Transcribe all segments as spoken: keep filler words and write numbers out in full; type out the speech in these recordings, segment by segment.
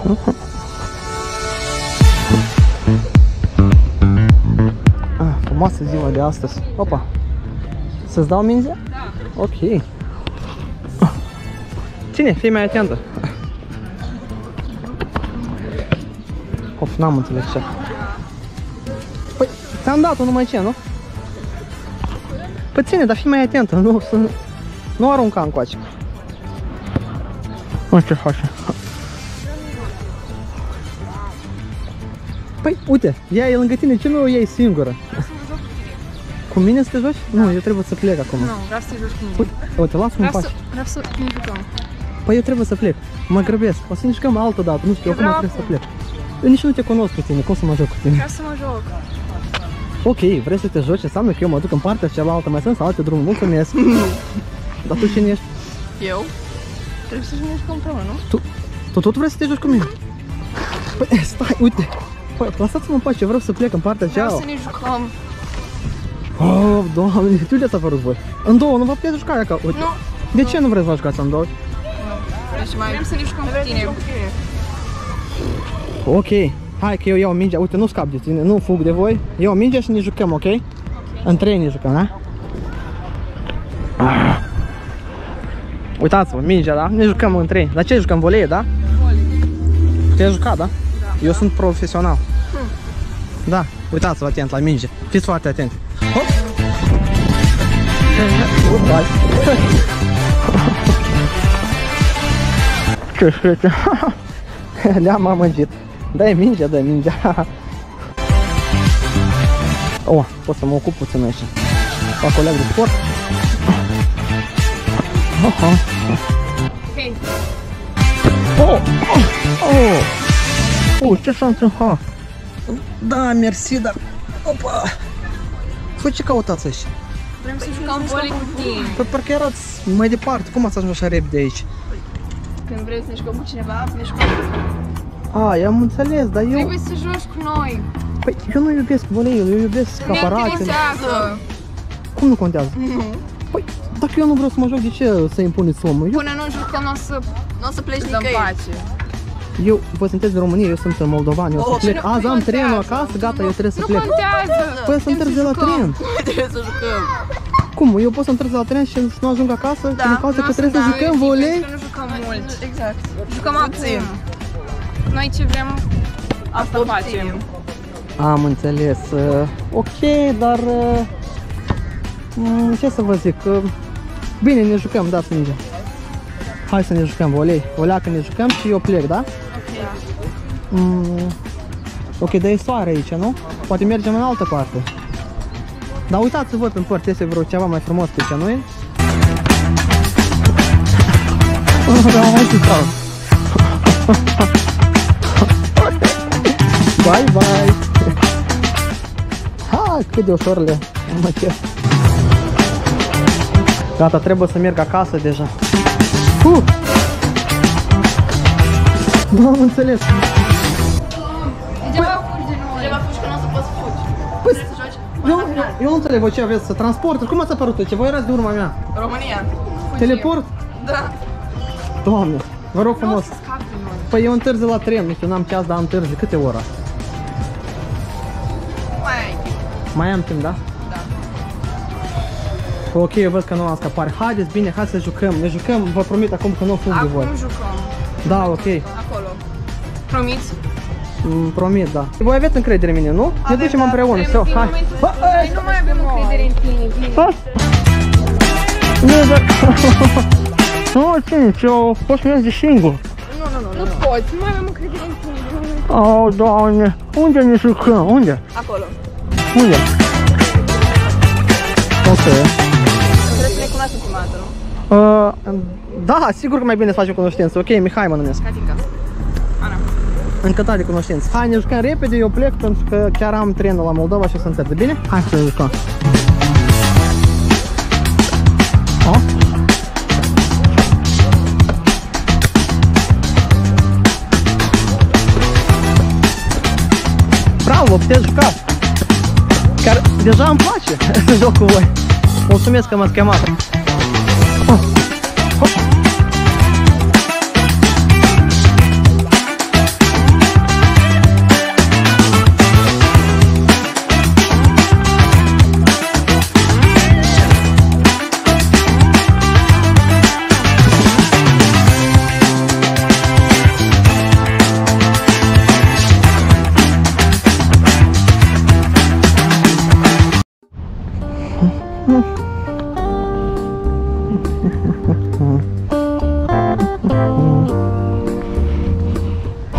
Ah, frumoasă ziua de astăzi. Opa! Să-ți dau mingea? Da. Ok. Ține, fii mai atentă. Of, n-am înțeles ce. Păi, ți-am dat-o numai ce, nu? Păi ține, dar fii mai atentă, nu, să, nu arunca încoace. Nu ce face. Păi, uite, ea e lângă tine, ce nu o iei singură? Cu mine să te joci? Nu, eu trebuie să plec acum. Nu, vreau să te joci cu mine. Uite, uite lasă-mă în pace. Vreau să ne jucăm. Păi eu trebuie să plec, mă grăbesc, o să ne jucăm altă dată, nu știu, eu acum trebuie să plec. Eu nici nu te cunosc pe tine, cum să mă joc cu tine? Vreau să mă joc. Ok, vrei să te joci, înseamnă că eu mă duc în partea cealaltă, mai sunt alte drumuri, mulțumesc. Dar tu cine ești? Eu? Trebuie să ne jucăm împreună, nu? Tu, tu tot vrei să te joci cu mine? Păi stai, uite, păi lăsați-mă în pace, vreau să plec în partea cealaltă. Vreau să ne jucăm. Oh, doamne, tu de-ați apărut voi? În două, nu vă puteți juca ca, uite. Nu. De ce nu vreți să vă jucați în două? Deci mai vrem să ne jucăm cu tine. Ok, hai că eu iau mingea, uite, nu scap de tine, nu fug de voi. Iau mingea și ne jucăm, ok? Ok. În trei ne jucăm, da? Ah. Uitați-vă, mingea, da? Ne jucăm în trei. Dar ce jucăm, voleie, da? Voleie. Puteți juca, da? Da. Eu sunt profesional. Hmm. Da, uitați-vă atent la minge. Fiți foarte atenți. Hop! Ce șete? Le-am amăgit. Dai mingea, dai mingea. Oh, pot să mă ocup puțin aici. Fac coleg de sport. Ok. Oh! Oh! Oh, ce s-a întâmplat? Da, mersi, dar... Opa! Fă, ce cautați aici? Vrem să jucăm volei cu tine. Păi parcă erați mai departe, cum ați ajuns așa repede aici? Când vrei să ne jucăm cu cineva, să ne jucăm. A, i-am înțeles, dar eu... Trebuie să joci cu noi. Păi eu nu iubesc voleiul, eu iubesc aparatele. Ne interesează. Cum nu contează? Nu. Păi, dacă eu nu vreau să mă joc, de ce să impuneți omul? Eu, Până nu jucăm, nu o să, n-o să pleci nicăieri. eu, voi sunteți din România, eu sunt în Moldovan, eu o să plec. Azi am trenul acasă, gata, eu trebuie să plec. Nu contează. Păi să întârzi la tren. Trebuie să jucăm. Cum? Eu pot să întârzi la tren și să nu ajung acasă? Da, din cauza că trebuie să jucăm volei? Că nu jucăm mult. Exact. Jucăm acum. Noi ce vrem, asta facem. Am înțeles. Uh, ok, dar... Uh, um, ce să vă zic? Uh, bine, ne jucăm, dați mingea. Hai să ne jucăm volei. O leacă ne jucăm și eu plec, da? Ok. Mm, ok, dar e soare aici, nu? Poate mergem în altă parte. Dar uitați-vă pe părți, este vreo ceva mai frumos pe ce nu e? Bye, bye! Ha, cât de ușor le mă cer. Gata, trebuie să merg acasă deja. Uh! Nu am înțeles. Degeaba fugi de noi. Degeaba fugi că nu o să poți fugi. Păi, Vrei să joci? eu, eu nu înțeleg, voi ce aveți, să transporturi? Cum ați apărut? Ce voi erați de urma mea? România. Fugim. Teleport? Da. Doamne, vă rog Nu o frumos. să scapi de noi. Păi eu întârzi la tren, nu știu, n-am ceas, dar am întârzi. Câte ora? Mai ai. Mai am timp, da? Da. Ok, eu văd că nu am scapare. Haideți, bine, hai să jucăm. Ne jucăm, vă promit acum că nu fug de voi. Acum jucăm. Da, ok. Acolo. Promiți? Mm, promit, da. Voi aveți încredere în mine, nu? Ne Avem, ducem da, împreună, vrem, so, din hai. momentul Bă, ăsta noi nu mai avem încredere în tine, bine. Ha? Nu, dar... Nu, ține, eu pot să merg de singur. Nu, nu, nu, nu poți, nu mai avem încredere în tine. Oh, Doamne, unde ne jucăm? Unde? Acolo. Unde? Ok. Trebuie să ne cunoaștem prima dată, nu? Uh, da, sigur că mai bine să facem cunoștință. Ok, Mihai mă numesc. Cati în casă. Ana. Încătat de cunoștință. Hai, ne jucăm repede, eu plec pentru că chiar am trenul la Moldova și o să întârzi. Bine? Hai să ne jucăm. Oh. Bravo, puteți juca. Chiar deja îmi place să joc cu voi. Mulțumesc că m-ați chemat. Oh. Oh.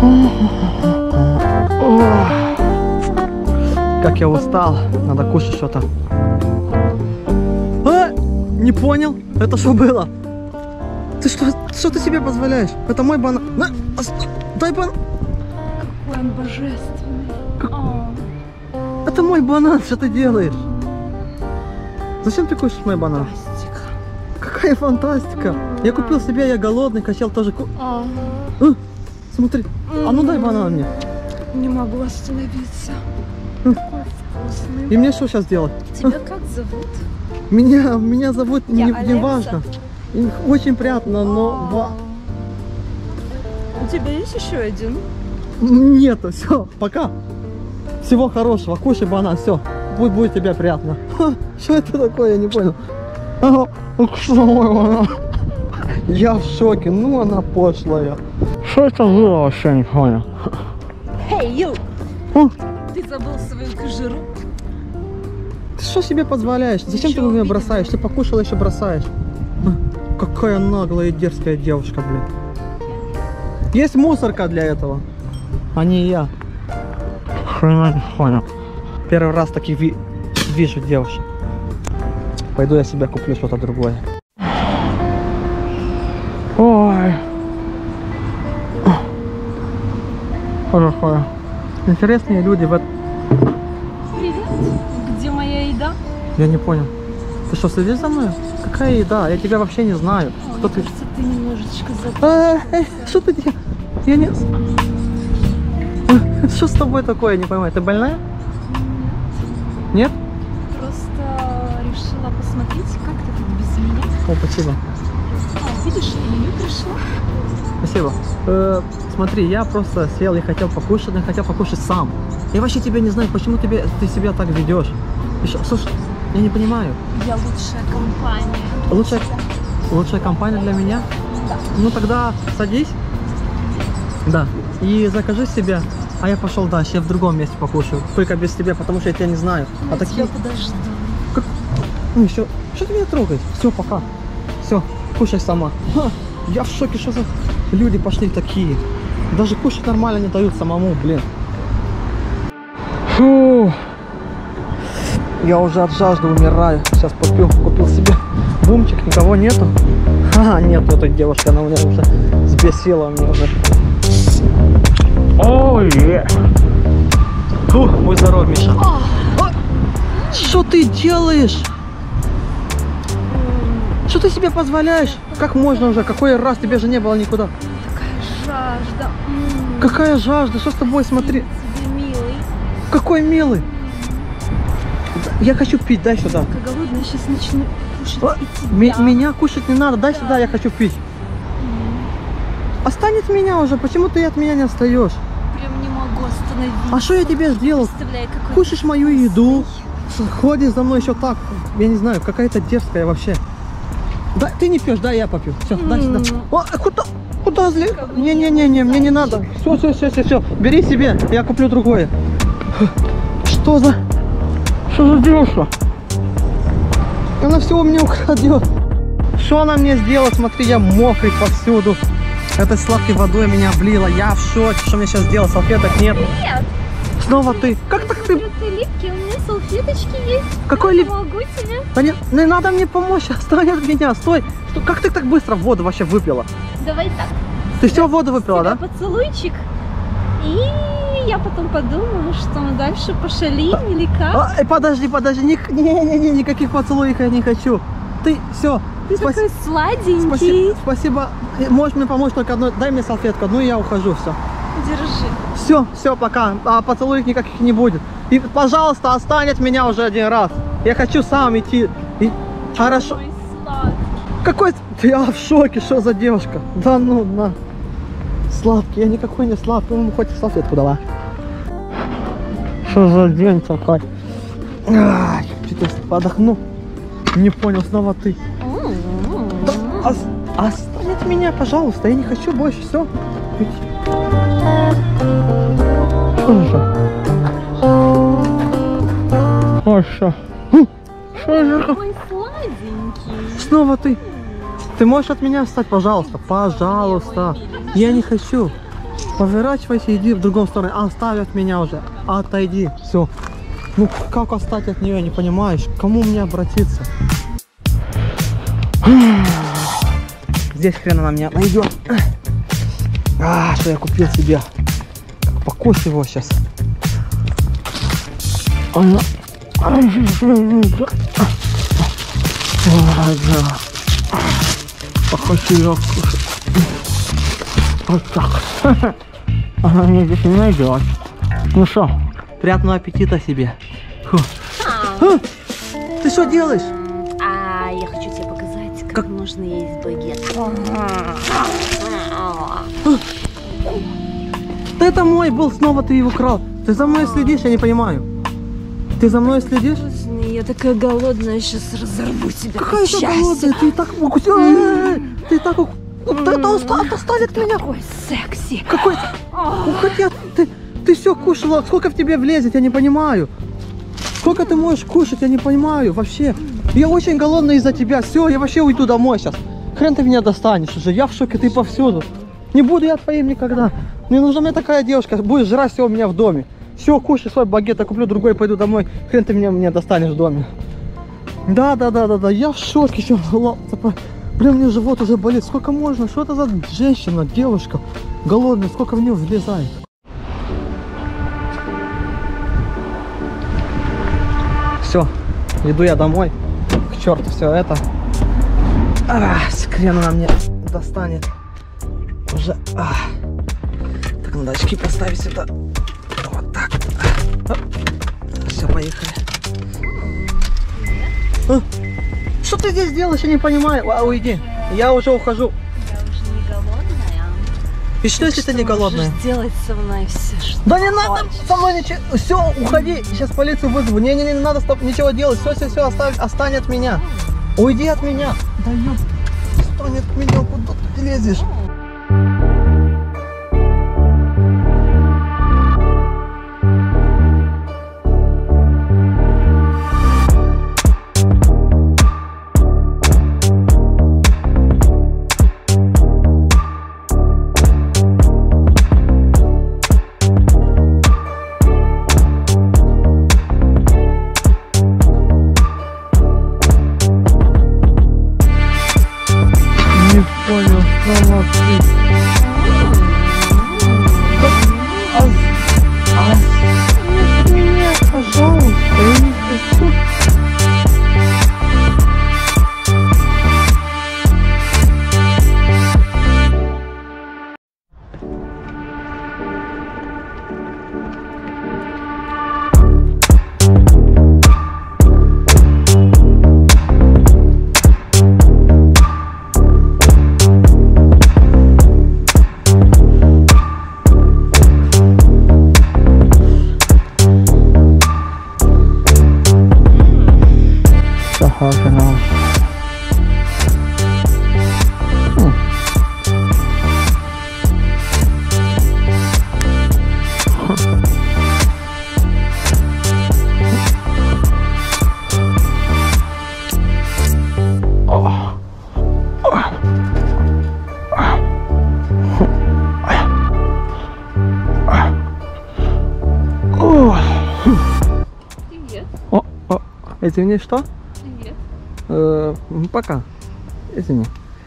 Как я устал. Надо кушать что-то. А! Не понял? Это что было? Ты что, что ты себе позволяешь? Это мой банан. На, дай банан. Какой он божественный. Как... О. Это мой банан, что ты делаешь? Зачем ты кушаешь мой банан? Фантастика. Какая фантастика! Я купил себе, я голодный, хотел тоже ку... О. А, смотри, а ну дай банан мне. Не могу остановиться. А. Какой вкусный. И мне что сейчас делать? Тебя как зовут? Меня, меня зовут Я не, не Алекса. важно. И очень приятно, но... ва- У тебя есть еще один? Нету, все, пока. Всего хорошего, кушай банан, все. Будет, будет тебе приятно. Ха, что это такое, я не понял. Ага, что мой банан? Я в шоке, ну она пошлая. Что это было вообще, не понял. Эй, ю! О, Ты забыл свою кожуру? ты что себе позволяешь? Зачем Чё ты меня увидела? бросаешь? Ты покушала, еще бросаешь. А, какая наглая и дерзкая девушка, блин. Есть мусорка для этого, а не я. Хрена не понял. Первый раз таких ви вижу девушек. Пойду я себе куплю что-то другое. Ой. Хорошо. Интересные люди в этом. Привет. Где моя еда? Я не понял. Ты что, следишь за мной? Какая еда? Я тебя вообще не знаю. О, Кто ты? кажется, ты немножечко забыл. А, эй, что ты делаешь? Я не... А, что с тобой такое, я не понимаю. Ты больная? Нет? Просто решила посмотреть, как ты тут без меня. О, спасибо. А, видишь, я не пришла. Спасибо. Э, смотри, я просто сел и хотел покушать, но хотел покушать сам. Я вообще тебя не знаю, почему тебе, ты себя так ведешь. И шо- слушай, я не понимаю. Я лучшая компания. Лучшая, лучшая компания для меня? Да. Ну тогда садись. Да. И закажи себе. А я пошел дальше, я в другом месте покушаю. Только без тебя, потому что я тебя не знаю. Я а такие... тебя подожду. Как... Ну еще... Что ты меня трогаешь? Все, пока. Все, кушай сама. Ха, я в шоке, что за люди пошли такие. Даже кушать нормально не дают самому, блин. Фу. Я уже от жажды умираю. Сейчас попью, купил себе бумчик, никого нету. А, нет, этой девушки, она у меня уже сбесила мне уже. Ой, Фу, будь здоров, Миша. Что ты делаешь? Что ты себе позволяешь? Как можно уже? Какой раз тебе же не было никуда? Такая жажда. М-м. Какая жажда? Что с тобой? Смотри. Тебе милый. Какой милый. Я хочу пить, дай сюда. Как голодная, сейчас начну кушать А, и ми- тебя. меня кушать не надо, дай сюда, я хочу пить. Остань от меня уже, почему ты от меня не отстаешь? Прям не могу остановиться. А что я тебе сделал? Представляю, какой Кушаешь ты мою вкусный. еду, ходишь за мной еще так, я не знаю, какая-то дерзкая вообще. Да, ты не пьешь, да, я попью. Все, дай сюда. М. О, а куда? Куда зли? Не-не-не, мне не надо. Все, все, все, все, все. Бери себе, я куплю другое. Что за? Что за девушка? Она все у меня украдет. Что она мне сделала? Смотри, я мокрый повсюду. Этой сладкой водой меня облила. Я в шоке. Что мне сейчас сделать? Салфеток нет. Нет, Снова ты. Как так ты? ты липкий, у меня салфеточки есть. Какой лип? Помогу тебе. Да не, не надо мне помочь. Отстань от меня. Стой. Что, как ты так быстро воду вообще выпила? Давай так. Ты все воду выпила, да? Тебя поцелуйчик. И я потом подумаю, что мы дальше пошалим или как. А, э, подожди, подожди. Не-не-не, никаких поцелуев я не хочу. Ты все. Ты такой сладенький. Спасибо, спасибо. Э, Можешь мне помочь только одной. Дай мне салфетку одну, и я ухожу. Все. Держи. Все, все, пока. А поцелуев никаких не будет. И, пожалуйста, отстань от меня уже один раз. Я хочу сам идти. И... Хорошо. Ой, сладкий. Какой... Я в шоке, что за девушка? Да ну, на. Сладкий, я никакой не сладкий. Ну, хоть салфетку давай. Что за день такой? Ай, сейчас подохну. Не понял, снова ты. Да, ос- отстань от меня, пожалуйста. Я не хочу больше. Все. Что же? Ой, что? Что же? Ой, сладенький. Снова ты. Ты можешь от меня встать, пожалуйста? Пожалуйста. Я не хочу. Поворачивайся, иди в другую сторону. Оставь от меня уже. Отойди. Все. Ну как остать от нее, не понимаешь? К кому мне обратиться? Здесь хрен она меня найдет. А, что я купил себе? Покусь его сейчас. Она... Хочу ее вкушать. Вот так. Она меня здесь не найдет. Ну что, приятного аппетита себе. Фу. А, ты что делаешь? А, я хочу тебе показать, как, как? нужно есть багет. Да это мой был, снова ты его украл. Ты за мной следишь, я не понимаю. Ты за мной следишь? Я такая голодная, сейчас разорву тебя. Какая ты голодная? Ты так... Ты так... Это отстань от меня. Какой секси. Какой... Уходи, ты, ты все кушала. Сколько в тебе влезет, я не понимаю. Сколько ты можешь кушать, я не понимаю вообще. Я очень голодный из-за тебя. Все, я вообще уйду домой сейчас. Хрен ты меня достанешь уже. Я в шоке, ты повсюду. Не буду я твоим никогда. Мне нужна мне такая девушка. Будешь жрать все у меня в доме. Все, кушай свой багет, я куплю другой, пойду домой. Хрен ты меня, меня достанешь в доме. Да, да, да, да, да. Я в шоке. Еще... Блин, мне живот уже болит. Сколько можно? Что это за женщина, девушка голодная? Сколько в нее влезает? Все, иду я домой. К черту все это. А, хрен она мне достанет. Уже. А. Так, надо очки поставить сюда. Вот так. Все, поехали. А. Что ты здесь делаешь, я не понимаю. А, уйди. Я уже ухожу. Я уже не голодная. И что, если ты не голодная? Можешь делать со мной все, что Да не хочешь. надо со мной ничего. Все, уходи. Сейчас полицию вызову. Не, не, не надо стоп, ничего делать. Все, все, все, оставь, остань от меня. Уйди от меня. Да ёп. Остань от меня, куда ты лезешь? Понял, ну молодцы. А, а, нет, пожалуйста, я не хочу. Хорошо. Привет. О, о, извини, что? Привет. Э, пока. Извини.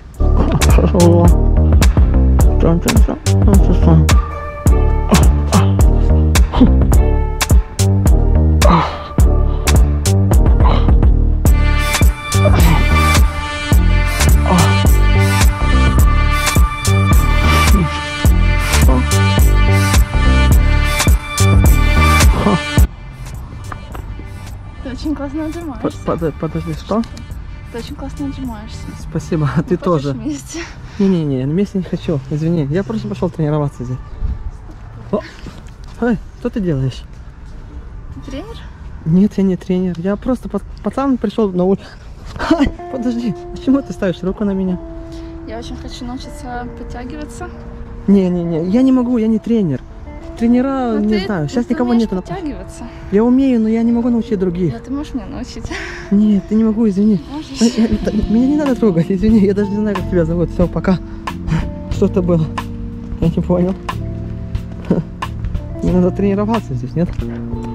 Ты очень классно отжимаешься. Под, подожди, что? Ты очень классно отжимаешься. Спасибо, а ты Хочешь тоже. вместе? Не-не-не, вместе не хочу, извини. Я просто пошел тренироваться здесь. О, эй, что ты делаешь? Ты тренер? Нет, я не тренер. Я просто пац- пацан пришел на улицу. Подожди, почему ты ставишь руку на меня? Я очень хочу научиться подтягиваться. Не-не-не, я не могу, я не тренер. Тренера, Но не ты, знаю, сейчас ты никого умеешь нету. на- подтягиваться. Я умею, но я не могу научить других. Да ты можешь меня научить. Нет, ты не могу, извини. Можешь. Я- я- да, меня не надо трогать, извини, я даже не знаю, как тебя зовут. Все, пока. Что это было? Я не понял. Мне надо тренироваться здесь, нет? Ты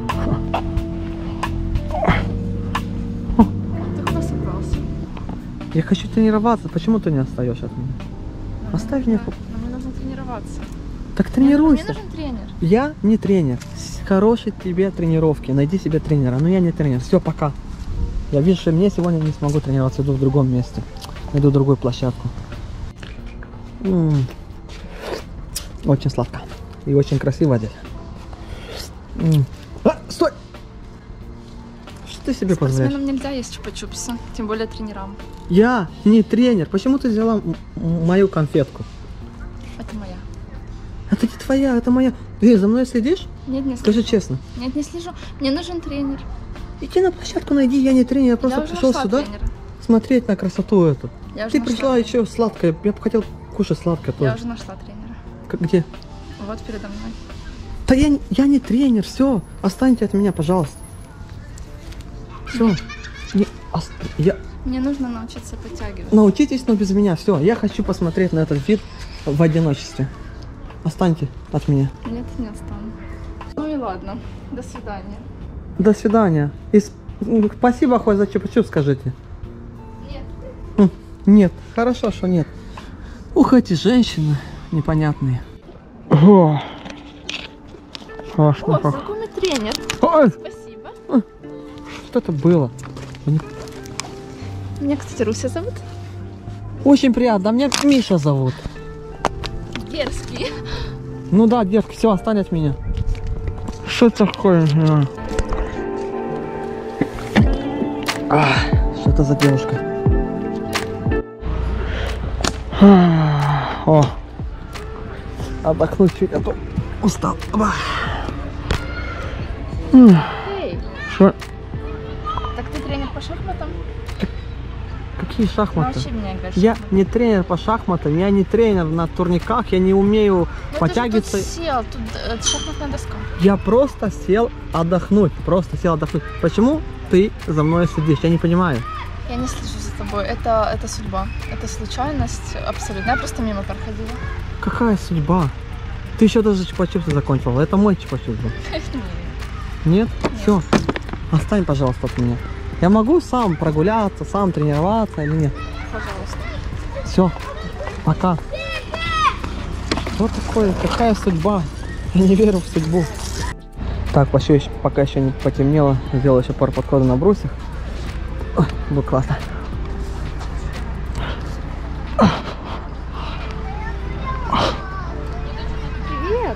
куда собрался? Я хочу тренироваться. Почему ты не остаешь от меня? Оставь меня. Но мне нужно тренироваться. Так Мне, мне тренируйся. нужен тренер. Я не тренер. Хорошей тебе тренировки. Найди себе тренера. Но я не тренер. Все, пока. Я вижу, что мне сегодня не смогу тренироваться. Иду в другом месте. Найду другую площадку. М-м. Очень сладко. И очень красиво здесь. М-м. А, стой! Что ты себе позволяешь? Спортсменам нельзя есть чупа-чупсы, тем более тренерам. Я не тренер. Почему ты взяла м- м- мою конфетку? Это моя. Это не твоя, это моя. Ты за мной следишь? Нет, не слежу. Скажи честно. Нет, не слежу. Мне нужен тренер. Иди на площадку найди, я не тренер, я просто я уже пришел нашла сюда тренера. смотреть на красоту эту. Я уже Ты нашла пришла тренера. еще сладкое, я бы хотел кушать сладкое тоже. Я уже нашла тренера. Как, где? Вот передо мной. Да я, не- я не тренер, все, останьте от меня, пожалуйста. Все. Не, ост- я, Мне нужно научиться подтягиваться. научитесь, но без меня, все. Я хочу посмотреть на этот вид в одиночестве. Останьте от меня. Нет, не отстану. Ну и ладно. До свидания. До свидания. И с- м, спасибо хоть за чупа-чуп скажите. Нет. М, Нет, хорошо, что нет. Ух, эти женщины непонятные. О, О, знакомый тренер. Ой, Спасибо. что это было? Меня, кстати, Руся зовут. Очень приятно, а меня Миша зовут. Дерзкий. Ну да, девки, все, отстань от меня. Что такое? А, что это за девушка? А, О, отдохнуть чуть, а то устал. Оба. М, Эй, Что? так ты тренер по шахматам? Какие шахматы? Научи меня играть. в Я шахматы. не тренер по шахматам, я не тренер на турниках, я не умею Ну, подтягиваться. ты же тут сел, тут э, шахматная доска. Я просто сел отдохнуть, просто сел отдохнуть. Почему ты за мной сидишь? Я не понимаю. Я не слежу за тобой. Это, это судьба. Это случайность абсолютно. Я просто мимо проходила. Какая судьба? Ты еще даже чупа-чупсы закончила. Это мой чупа-чупс был. Нет? Все. Отстань, пожалуйста, от меня. Я могу сам прогуляться, сам тренироваться или нет? Пожалуйста. Все. Пока. Вот такое, какая судьба. Я не верю в судьбу. Так, пока еще, пока еще не потемнело, сделал еще пару подходов на брусьях. Ой, было классно. Привет.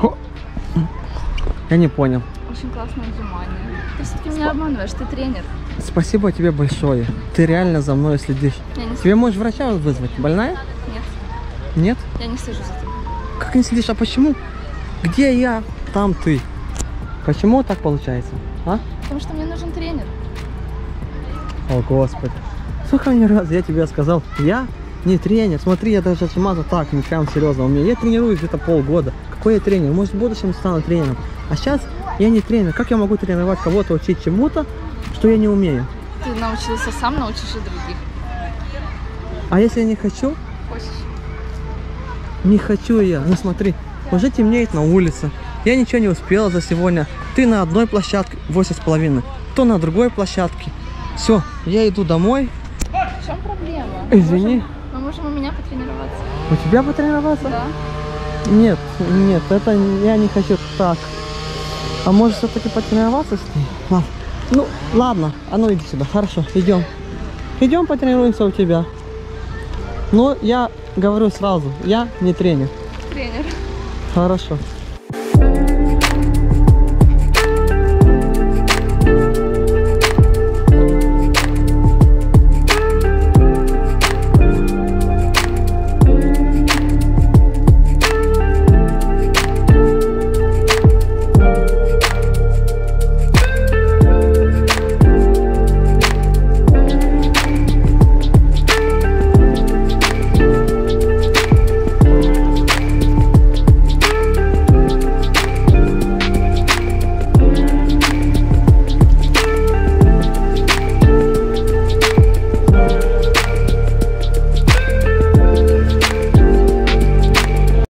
Я не понял. Очень классное отжимание. Ты все-таки меня обманываешь, ты тренер. Спасибо тебе большое. Ты реально за мной следишь. Я не, Тебе можешь врача вызвать? Больная? Нет, Нет? я не слежу за тобой. Как не следишь? А почему? Где я, там ты. Почему так получается? А? Потому что мне нужен тренер. О, Господи. Сколько мне раз я тебе сказал, я не тренер. Смотри, я даже отжиматься так, не прям серьезно умею. Я тренируюсь где-то полгода. Какой я тренер? Может, в будущем стану тренером. А сейчас я не тренер. Как я могу тренировать кого-то, учить чему-то, что я не умею? Ты научился сам, научишь и других. А если я не хочу? Хочешь? Не хочу я. Ну смотри, уже темнеет на улице. Я ничего не успела за сегодня. Ты на одной площадке восемь с половиной, то на другой площадке. Все, я иду домой. В чем проблема? Извини. Мы можем, мы можем у меня потренироваться. У тебя потренироваться? Да. Нет, нет, это я не хочу так. А может все-таки потренироваться с ней? Ладно. Ну, ладно, а ну иди сюда. Хорошо, идем. Идем потренируемся у тебя. Но я говорю сразу, я не тренер. Тренер. Хорошо.